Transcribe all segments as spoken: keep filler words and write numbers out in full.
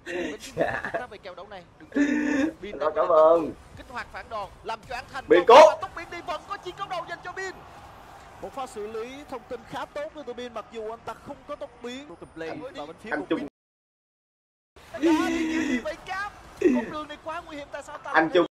về kèo đấu này. Bin đó, cảm ơn. Kích hoạt phản đòn, làm choáng thành Bin cốt. Tốc biến đi vẫn có chiến công đầu dành cho Bin. Một pha xử lý thông tin khá tốt từ từ Bin, mặc dù anh ta không có tốc biến. Play vào bên phía anh của Trung. Vậy Cáp, con đường này quá nguy hiểm, tại sao ta anh Trung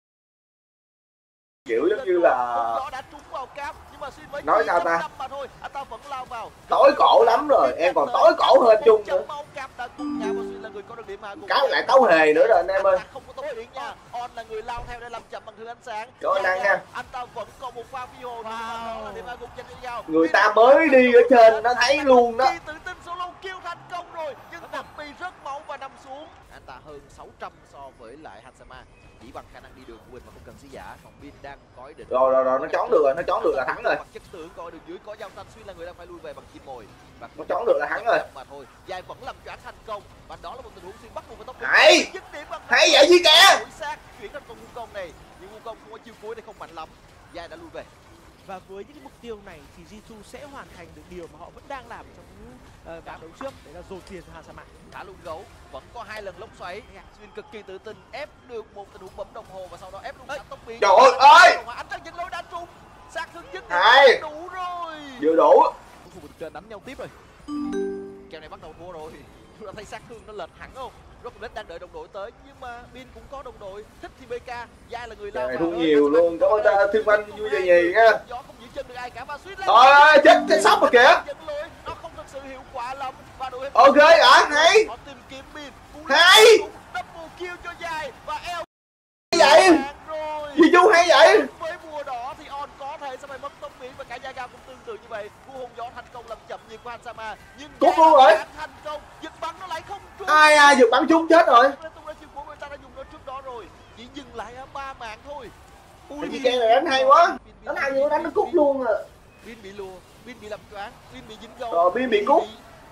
kiểu giống như là đã trúng vào Cáp, nhưng mà Xin mới nói sao ta mà thôi, anh ta vẫn lao vào. tối cổ lắm rồi, em còn tối cổ hơn Trung nữa. Cáp đã cùng nhau và Xin là người có được điểm hạ. Cáo lại tấu hề nữa rồi anh em ơi. Không có tốc biến nha. On là người lao theo để làm chậm bằng thứ ánh sáng. Rồi năng nha. Anh ta vẫn còn một pha phi hồn. Wow. Điểm hạ gục dành cho Giao. Người ta mới đi ở trên nó thấy luôn đó. Tự tin solo kill thành công rồi, nhưng đập bị rất máu và nằm xuống. Anh ta hơn sáu trăm so với lại Hansama, chỉ bằng khả năng đi đường của mình mà không cần sứ giả. Còn Bin đang có ý định. Rồi rồi rồi nó trốn được rồi, nó trốn được là thắng rồi. Chất tưởng coi đường dưới có Giao Thanh, Xuyên là người đang phải lui về bằng chim mồi. Và nó trốn được là thắng rồi. Mà thôi, Dài vẫn làm choáng thành công và đó là một tình huống Xuyên bắt buộc phải tốc độ. Hay. Hay vậy gì kìa. Xác chuyển thành con Wukong công này, nhưng Wukong không có chiêu cuối này không mạnh lắm. Dài đã lui về. Và với những cái mục tiêu này thì giê hai sẽ hoàn thành được điều mà họ vẫn đang làm trong uh, ván đấu trước, đấy là dồn tiền cho Hansama. Thả luôn gấu, vẫn có hai lần lốc xoáy. Xuyên cực kỳ tự tin ép được một tình huống bấm đồng hồ và sau đó ép luôn tốc biến. Trời ơi! Anh đang dẫn lối đá trúng, sát thương dứt điểm đủ rồi. Vừa đủ. Khu vực trên đánh nhau tiếp rồi. Kèo này bắt đầu thua rồi. Chúng ta thấy sát thương nó lệch hẳn không? Rocket đang đợi đồng đội tới, nhưng mà Bin cũng có đồng đội. Thích thì bê ca, Giai là người lao vào. Thua nhiều luôn, cảm ơn ta Thương Anh vui về nhì nha. Gió không giữ chân được ai cả và suýt lên. Thôi chết cái sóc rồi kìa. Nó không thực sự hiệu quả lắm và đội ok ạ, hay. Họ tìm kiếm Bin. Hay. Double kill cho Giai và eo. Vậy. Gì chú hay vậy? Với mùa đỏ thì On có thể sẽ phải mất tốc biến và cả Yaga cũng tương tự như vậy. Vua hùng gió thành công làm chậm nhịp của Hansama, nhưng cút luôn rồi. Thành công, giật bắn nó lại không trúng. Ai ai giật bắn trúng chết rồi. Người ta đã dùng nó trước đó rồi, chỉ dừng lại ở ba mạng thôi. Ui gì cái này đánh hay quá. Đánh hay như đánh nó cút luôn à. Bin bị lùa, Bin bị làm choáng, Bin bị dính gấu. Rồi Bin bị cút.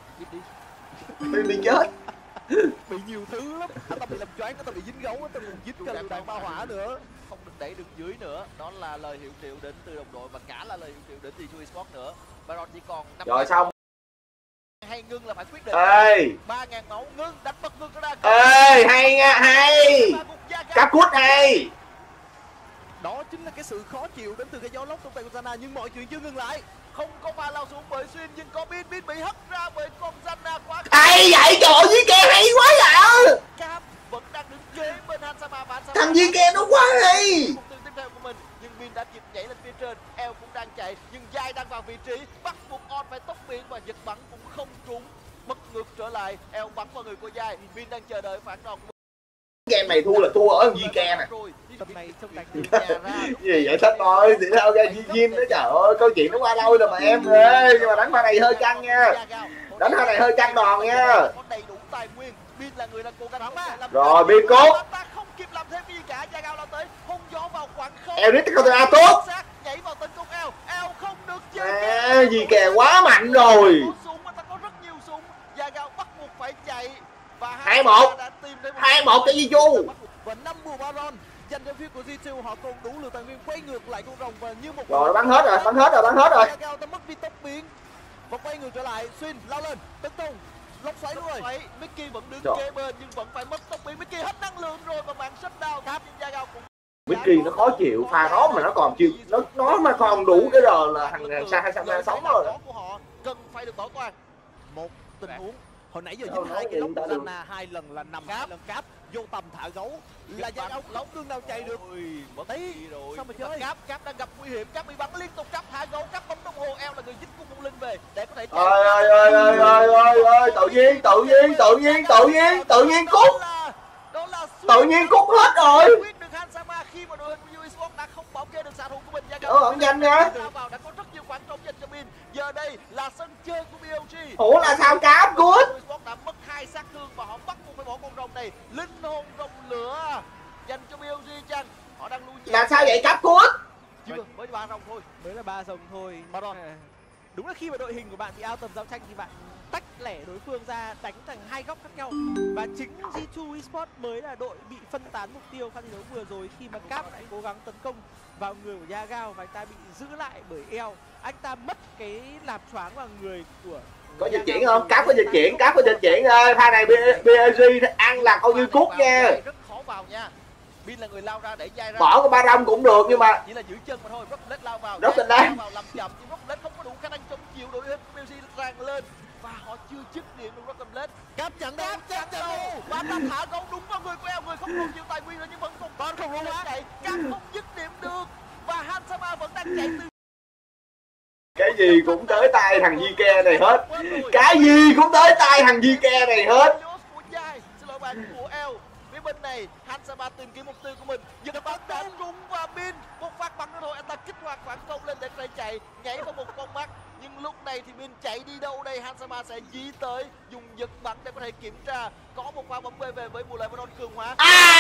Bin bị chết. Bị nhiều thứ lắm. Anh ta bị làm choáng, anh ta bị dính gấu, anh ta còn dính cả lựu đạn ba hỏa nữa. Không được đẩy được dưới nữa. Đó là lời hiệu triệu đến từ đồng đội và cả là lời hiệu triệu đến từ giê hai Esports nữa. Baron chỉ còn năm. Rồi xong. Hay ngưng là phải quyết định. Ê. ba ngàn máu ngưng, đánh bật ngưng nó ra. Ê, hay nha, hay. Cáp cút hay. Đó chính là cái sự khó chịu đến từ cái gió lốc trong tay của Zana, nhưng mọi chuyện chưa ngừng lại. Không có pha lao xuống bởi Xuyên, nhưng có Bin, Bin bị hất ra bởi con Zana quá. Hay vậy, trời ơi, Di Ke hay quá vậy. Cáp vẫn đang đứng kế bên Hansama và Hansama. Thằng Di Ke nó quá hay. Mục tiêu tiếp theo của mình, nhưng Bin đã kịp nhảy lên phía trên, eo cũng đang chạy, nhưng Giai đang vào vị trí, bắt buộc On phải tốc biến và giật bắn cũng không trúng. Bất ngược trở lại, eo bắn vào người của Giai, Bin đang chờ đợi phản đòn. Game này thua là thua ở Di Ke nè. Tầm này trong đánh gì vậy thích thôi, thì sao ra Di Jin đó, trời ơi, câu chuyện nó qua lâu rồi mà em ơi, nhưng mà đánh pha này hơi căng nha. Đánh pha này hơi căng đòn nha. Có đầy đủ tài nguyên, Bin là người đang cố gắng làm. Rồi Bin cốt. Ta không kịp làm thêm gì cả, Yagao lao tới, hung gió vào khoảng không. Eo đít counter A tốt. Nhảy vào tấn công eo, eo không được chơi. À, Di Ke quá mạnh rồi. Súng mà ta có rất nhiều súng, Yagao bắt buộc phải chạy. hai một. hai một cho Di Chu. Và năm bùa Baron dành cho phía của giê hai, họ còn đủ lượng tài nguyên quay ngược lại con rồng và như một rồi bắn hết rồi, bắn hết rồi, bắn hết rồi. Yagao ta mất đi tốc biến và quay ngược trở lại, Xuyên lao lên tấn công lốc xoáy luôn rồi. Mickey vẫn đứng kế bên nhưng vẫn phải mất tốc biến. Mickey hết năng lượng rồi và mạng shutdown tháp nhưng Yagao cũng Mickey nó khó chịu, pha đó mà nó còn chịu, nó nó mà còn đủ cái rồi là thằng Sa hay Sa sống rồi. Của họ cần phải được bảo toàn. Một tình huống hồi nãy giờ dính hai cái lốc của Zana, hai lần là nằm, hai lần cáp vô tầm thả gấu là Yagao lốc đương nào chạy được. Mất tí rồi. Sao mà chơi? Cáp Cáp đang gặp nguy hiểm, Cáp bị bắn liên tục, Cáp thả gấu, Cáp bấm đồng hồ, eo là người dính cung phong linh về để có thể chạy. Ơi ơi ơi ơi ơi ơi ơi, tự nhiên tự nhiên tự nhiên tự nhiên tự nhiên cút. Tự nhiên cút hết rồi. Quyết được Hansama khi mà đội hình của giê hai Esports đã không bảo kê được xạ thủ của mình. Ờ, ẩn nhanh nha. Vào đã có rất nhiều khoảng trống dành cho Bin. Giờ đây là sân chơi của bê lờ giê. Ủa là sao Cáp cút? Esports đã mất hai sát thương và họ bắt buộc phải bỏ con rồng này. Linh hồn rồng lửa dành cho bê lờ giê chăng? Họ đang lui về. Là sao vậy Cáp cút? Chưa, mới ba rồng thôi. Mới là ba rồng thôi. Baron. Đúng là khi mà đội hình của bạn bị ao tầm giao tranh thì bạn tách lẻ đối phương ra đánh thành hai góc khác nhau. Và chính giê hai Esports mới là đội bị phân tán mục tiêu pha thi đấu vừa rồi khi mà Cáp lại cố gắng tấn công vào người của Yagao và anh ta bị giữ lại bởi eo. Anh ta mất cái làm choáng vào người của Có dịch chuyển không? Cáp có dịch chuyển, cáp có dịch chuyển ơi. Pha này pê ét giê ăn là coi như cút nha. Rất khó vào nha. Bin là người lao ra để dai ra. Bỏ cái ba rong cũng được nhưng mà chỉ là giữ chân mà thôi. Rocklet lao vào. Rocklet lao vào làm chậm nhưng Rocklet không có đủ khả năng chống chịu đội pê ét giê ràng lên và họ chưa dứt điểm được Rocklet. Cáp chặn đâu, Cáp chặn đâu. Và ta thả gol đúng vào người của Eo, người không luôn chịu tài nguyên rồi nhưng vẫn còn con không luôn á. chạy. Cáp không dứt điểm được và Hansama vẫn đang chạy từ cái gì cũng tới tay thằng Zike này hết. Cái gì cũng tới tay thằng Zike này hết. Xin lỗi bạn của Eo. Phía bên này Hansama tìm kiếm mục tiêu của mình. Giật bắn đã trúng và Bin một phát bắn nữa thôi, anh ta kích hoạt phản công lên để phải chạy, nhảy vào một con mắt. Nhưng lúc này thì Bin chạy đi đâu đây? Hansama sẽ dí tới dùng giật bắn để có thể kiểm tra. Có một pha bóng bê về với Mùa Lệ Vernon cường hóa.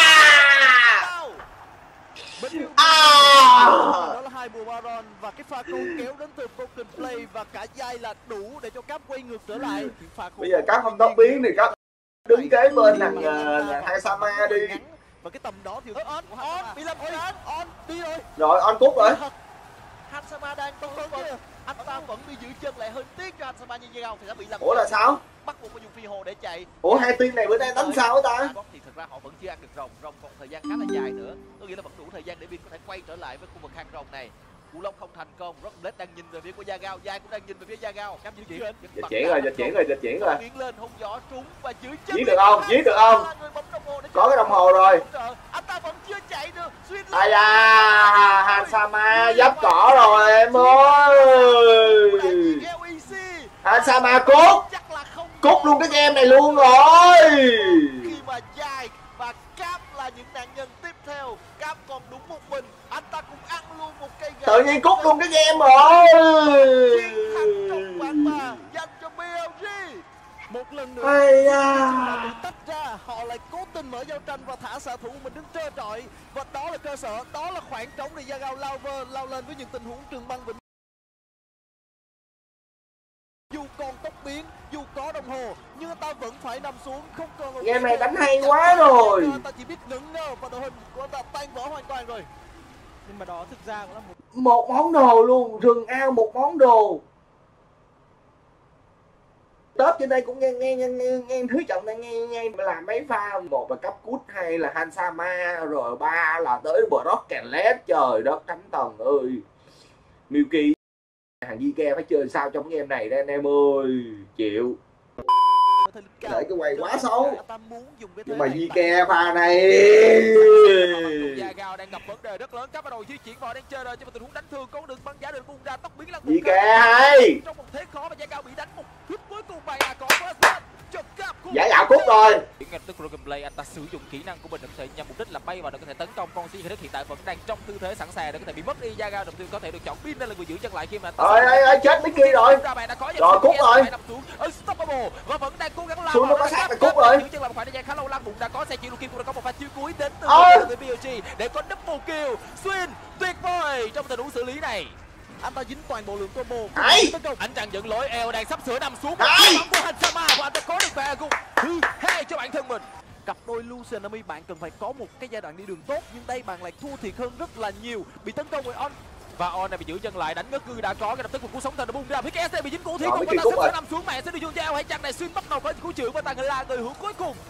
À! Bên À! đó là hai mùa Baron và cái pha câu kéo đến từ Broken Play và cả dai là đủ để cho Cáp quay ngược trở lại. Pha bây giờ Cáp không tóc biến thì Cáp đứng kế bên thằng uh, Hansama đi. Và cái tầm đó thì on on bị lâm on on đi rồi. Rồi on cút rồi. Hansama đang tốt hơn. Anh ta vẫn bị giữ chân lại, hơi tiếc cho Hansama như vậy không thì đã bị lâm. Ủa là sao? Bắt buộc phải dùng phi hồ để chạy. Ủa hai team này bữa nay đánh sao hả ta? Thì thực ra họ vẫn chưa ăn được rồng, rồng còn thời gian khá là dài nữa. Có nghĩa là vẫn đủ thời gian để Bin có thể quay trở lại với khu vực hang rồng này. Cú Long không thành công, Rocklet đang nhìn về phía của Yagao, Yai cũng đang nhìn về phía Yagao. Cam di chuyển, dịch chuyển rồi, dịch chuyển rồi, dịch chuyển rồi. Tiến lên hung gió trúng và giữ chân. Giết được không? Giết được không? Có cái đồng hồ rồi. Anh ta vẫn chưa chạy được. Xuyên lên. Ai da, Hansama dấp cỏ rồi em ơi. Hansama cút. Cút luôn cái game này luôn rồi. Khi mà Yai và Cáp là những nạn nhân tiếp theo, Cáp còn đúng một mình, anh ta cũng ăn luôn một cây gà. Tự nhiên cút luôn cái game rồi. Chiến thắng trong ván ba dành cho bê lờ giê. Một lần nữa ai da. bị tách ra, họ lại cố tình mở giao tranh và thả xạ thủ mình đứng trơ trọi và đó là cơ sở, đó là khoảng trống để Yagao lao vơ lao lên với những tình huống trường băng vĩnh. Dù còn tốc biến, dù có đồng hồ, nhưng ta vẫn phải nằm xuống, không còn một game này đánh hay quá rồi. Ta chỉ biết ngẩn ngơ và đội hình của ta tan vỡ hoàn toàn rồi. Nhưng mà đó thực ra cũng là một một món đồ luôn, rừng ao một món đồ. Tết trên đây cũng nghe nghe nghe nghe, nghe thứ trọng này nghe nghe làm mấy pha, một là cấp cút, hai là Hansama, rồi ba là tới Brock Kènlet, trời đất thánh thần ơi. Milky thằng Zike phải chơi sao trong game này đây anh em ơi, chịu. Để cái quay quá xấu. Nhưng mà Zike pha này Yagao đang gặp vấn đề rất lớn, Cáp bắt đầu di chuyển vào đang chơi rồi, trong một tình huống đánh thương có đường băng giá được bung ra, tốc biến lăn Zike hay. Trong một thế khó và Yagao bị đánh một hit cuối cùng bài à có first cho Cáp. Giả gạo cút rồi. Ngay tức Broken Play anh ta sử dụng kỹ năng của mình để có thể nhằm mục đích là bay vào để có thể tấn công con si hiện tại vẫn đang trong tư thế sẵn sàng để có thể bị mất đi. Yagao đồng thời có thể được chọn Bin đây là người giữ chân lại khi mà ơi ơi ơi chết Mickey rồi. Rồi cút rồi. Unstoppable và vẫn đang cố gắng lao xuống nó có sát là cút rồi. Giữ chân lại một khoảng thời gian khá lâu, lăn bụng đã có xe chịu kim cũng đã có một pha chiêu cuối đến từ từ bê lờ giê để có double kill. Xuyên tuyệt vời trong tình huống xử lý này. Anh ta dính toàn bộ lượng combo. Hay. Anh chàng dẫn lối, Eo đang sắp sửa nằm xuống. Hay. Bóng của Hansama và anh ta có được pha gục thứ hai cho bản thân mình. Cặp đôi Lucian Nami bạn cần phải có một cái giai đoạn đi đường tốt, nhưng đây bạn lại thua thiệt hơn rất là nhiều, bị tấn công bởi On. Và On này bị giữ chân lại, đánh ngất cư đã có, cái lập tức một cú sóng thần đã bung ra. Phía ét bị dính cú thiết rồi, cùng và ta sắp sửa nằm xuống, mẹ sẽ đi chuông cho Eo hay chăng này Xuyên bắt đầu có cú chịu và ta là người hưởng cuối cùng.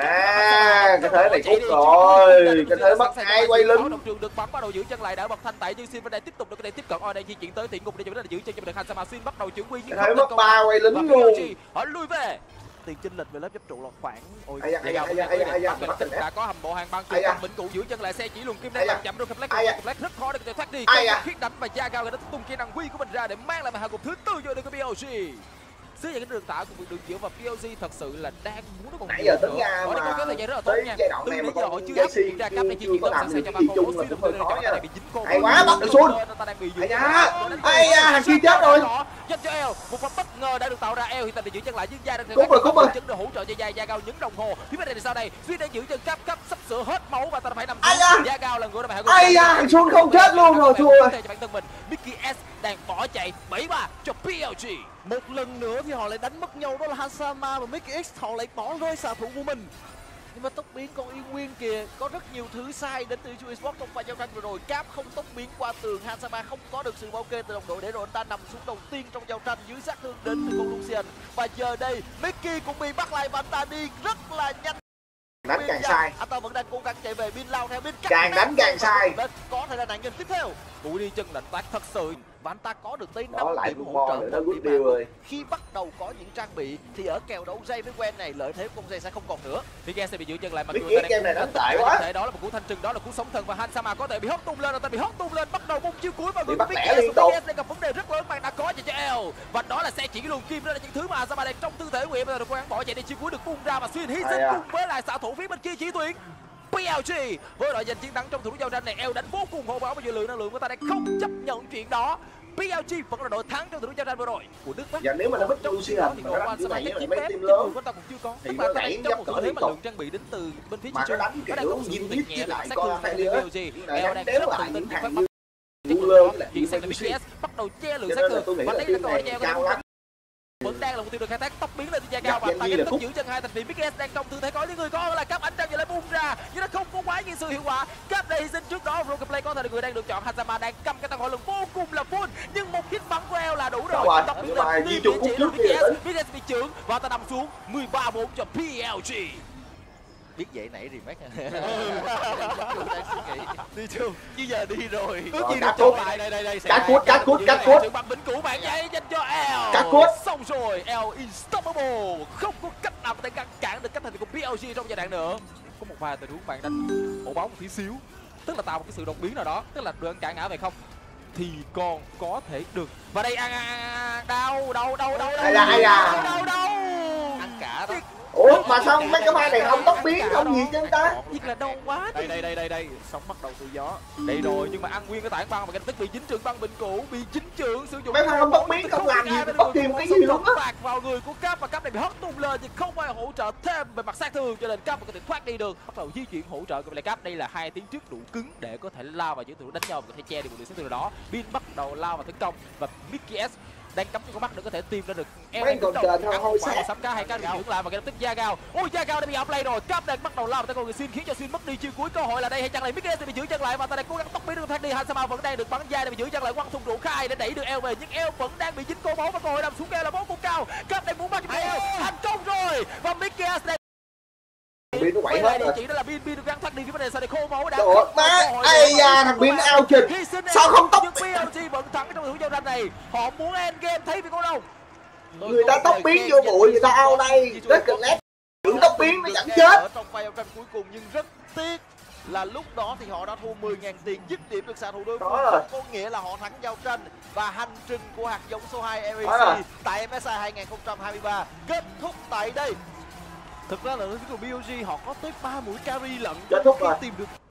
À, cái thế này cút rồi, cái thế mất ai quay lưng. Đồng trường được bắn bắt đầu giữ chân lại đã bật thanh tại nhưng Xuyên bên đây tiếp tục được có thể tiếp cận. On đây di chuyển tới thiện ngục để cho mình giữ chân cho mình được Hansama. Xuyên bắt đầu chuyển quy nhưng không mất ba quay lính luôn. Họ lui về. Tiền chênh lệch về lớp chấp trụ là khoảng ôi ai da ai da ai da ai da đã có hầm bộ hàng băng trường băng vĩnh cửu giữ chân lại xe chỉ luồn kim đang làm chậm rồi Black Black rất khó để có thể thoát đi. Khiết đánh và Yagao đã tung kỹ năng huy của mình ra để mang lại một hạ gục thứ tư cho đội của bê lờ giê. Dưới những cái đường tả của việc đường chiều và bê lờ giê thật sự là đang muốn nó còn nãy giờ tính ra mà có cái thời gian rất là tốt nha. Giai đoạn này mà con chưa Jesse ra cáp này chưa có làm được cái gì chung là cũng hơi khó nha. bị dính cô. Hay quá bắt được xuống. Hay da. Hay da thằng kia chết rồi. Dành cho Eo, một pha bất ngờ đã được tạo ra. Eo hiện tại bị giữ chân lại nhưng Yai đang cút rồi cút rồi. Chân được hỗ trợ cho Yai. Yagao nhấn đồng hồ. Phía bên này thì sau này Duy đang giữ chân Cáp Cáp sắp sửa hết máu và ta phải nằm xuống. Yagao là người đã phải. Ai da thằng Sun không chết luôn rồi thua rồi. Cho bản thân mình Mickey S đang bỏ chạy bảy ba cho bê lờ giê. Một lần nữa thì họ lại đánh mất nhau, đó là Hansama và Mickey X họ lại bỏ rơi xạ thủ của mình. Nhưng mà tốc biến còn yên nguyên kìa, có rất nhiều thứ sai đến từ Chu Esports trong pha giao tranh vừa rồi. Cáp không tốc biến qua tường, Hansama không có được sự bảo kê từ đồng đội để rồi anh ta nằm xuống đầu tiên trong giao tranh dưới sát thương đến từ con Lucian. Và giờ đây Mickey cũng bị bắt lại và anh ta đi rất là nhanh. Đánh càng sai, anh ta vẫn đang cố gắng chạy về, Bin lao theo Bin càng đánh càng sai. Có thể là nạn nhân tiếp theo. Cú đi chân lệnh tác thật sự. Và anh ta có được tới Đó năm lại điểm một hỗ bo trợ nữa đó, một good điểm deal mạng. ơi. Khi bắt đầu có những trang bị thì ở kèo đấu dây với quen này lợi thế của con dây sẽ không còn nữa. Miguel sẽ bị giữ chân lại mà Biết người cái ta game này đánh tệ có quá. thể đó là một cú thanh trừng, đó là cú sống thần và Hansama có thể bị hất tung lên, người ta bị hất tung lên, bắt đầu bung chiêu cuối và Bị người bắt của lẻ Miguel liên tục. đang gặp vấn đề rất lớn mà đã có cho El. Và đó là xe chỉ luồn kim, đó là những thứ mà Hansama đang trong tư thế nguyện và được cố gắng bỏ chạy đi, chiêu cuối được bung ra và xuyên hy sinh à. cùng với lại xạ thủ phía bên kia chỉ tuyển pê lờ giê với đội giành chiến thắng trong thủ giao tranh này. El đánh vô cùng hô báo và dư lượng năng lượng của ta đang không chấp nhận chuyện đó. pê lờ giê vẫn là đội thắng trong thủ giao tranh vừa rồi của Đức Bắc. Và nếu mà nó mất Lucian mà nó đánh như này với mấy team lớn của ta cũng chưa có. thì Tức nó là đẩy trong gấp một cỡ thế liên mà tục. lượng trang bị đến từ bên phía Mà Chi nó đánh nó đang kiểu có sự nhìn tuyệt biết nhẹ chứ lại sát coi thương hai từ đứa. pê lờ giê. Này El đánh đang đéo rất lại tự những tin thằng bắt như Ruler với lại chuyển sang là Ivanushi. bê ét bắt đầu che lượng Cho sát nên là thương tôi nghĩ và là đây là team cơ hội này cho cao El lắm. vẫn đang là một tiêu được khai thác tốc biến lên từ Jagal Gặp và Gen tại G cái là tốc phúc. giữ chân hai thành viên Miguel đang trong tư thế có những người có là Cáp ánh trăng giờ lại bung ra nhưng nó không có quá nhiều sự hiệu quả. Cáp đây hy sinh trước đó Rocket Play có thể là người đang được chọn. Hansama đang cầm cái tăng hỏa lực vô cùng là full nhưng một hit bắn của El là đủ Đâu rồi. rồi, Tốc biến nhưng mà lên Di liên Trung liên cũng chỉ trước là kia Miguel. tính. Miguel bị chưởng và ta nằm xuống mười ba bốn cho pê lờ giê. Biết vậy nãy thì mát đang suy nghĩ đi chưa chứ giờ đi rồi. Ước Rồi, gì cắt được chọn cút. lại đây đây đây Cắt cút, cắt cút, cắt cút. sự bằng bỉnh cũ bạn giấy dành cho El. Cắt cút. Xong rồi El unstoppable, không có cách nào có thể ngăn cản được cách thành của pê lờ giê trong giai đoạn nữa. Có một vài tình huống bạn đánh ổ bóng một tí xíu, tức là tạo một cái sự đột biến nào đó, tức là được cản ngã về không thì còn có thể được. Và đây ăn đâu đâu đâu đâu Ai da, ai da. đâu đâu Ăn cả đó. Ủa mà sao mấy cái mai này không tốc biến không gì chứ ta? Thiệt là đau quá. Đây đây đây đây đây, sóng bắt đầu từ gió. Đây rồi nhưng mà ăn nguyên cái tảng băng và cái tức bị dính trường băng bình cũ, bị dính trường sử dụng Mấy thằng không tốc biến không làm gì bất kỳ một cái gì luôn á. phạt vào người của Cáp và Cáp này bị hất tung lên thì không ai hỗ trợ thêm về mặt sát thương cho nên Cáp có thể thoát đi được. Bắt đầu di chuyển hỗ trợ của lại Cáp. Đây là hai tiếng trước đủ cứng để có thể lao vào giữa thủ đánh nhau và có thể che được một đường sát thương đó. Bin bắt đầu lao vào tấn công và Mickey S đang cắm con mắt để có thể tìm ra được El Mấy còn trời thôi hôi xa xa. sắm cá hay cá được dưỡng lại và ngay lập tức Jagal. Ôi Jagal đã bị outplay rồi. Cáp đang bắt đầu lao vào tấn công người Xin khiến cho Xin mất đi chiêu cuối. Cơ hội là đây hay chăng lại Mickey sẽ bị giữ chân lại và ta đang cố gắng tốc biến được thoát đi. Hansama vẫn đang được bắn dai để bị giữ chân lại. Quăng thùng rượu khai để đẩy được El về nhưng El vẫn đang bị dính cô máu và cơ hội nằm xuống kêu là bóng cũng cao. Cáp đang muốn bắt cho El thành công rồi và Mickey đang Bin nó quậy quay hết lại địa rồi. chỉ đó là Bin Bin được gắng thoát đi phía bên này sau này khô máu đã Trời ơi, má, ây da, thằng Bin ao trình. Sao không tốc? Nhưng pê lờ giê vẫn thắng trong thủ giao tranh này. Họ muốn end game thấy vì con đâu. Người ta tốc biến vô bụi, người ta ao đây. Rất cần lép. Tưởng tốc biến nó dẫn chết. Ở trong pha giao tranh cuối cùng nhưng rất tiếc là lúc đó thì họ đã thua mười nghìn tiền, dứt điểm được xạ thủ đối phương. Đó rồi. Có nghĩa là họ thắng giao tranh và hành trình của hạt giống số hai Đó rồi. lờ e xê tại em ét i hai không hai ba kết thúc tại đây. Thực ra là đối với pê lờ giê họ có tới ba mũi carry lận Kết thúc khi rồi. tìm được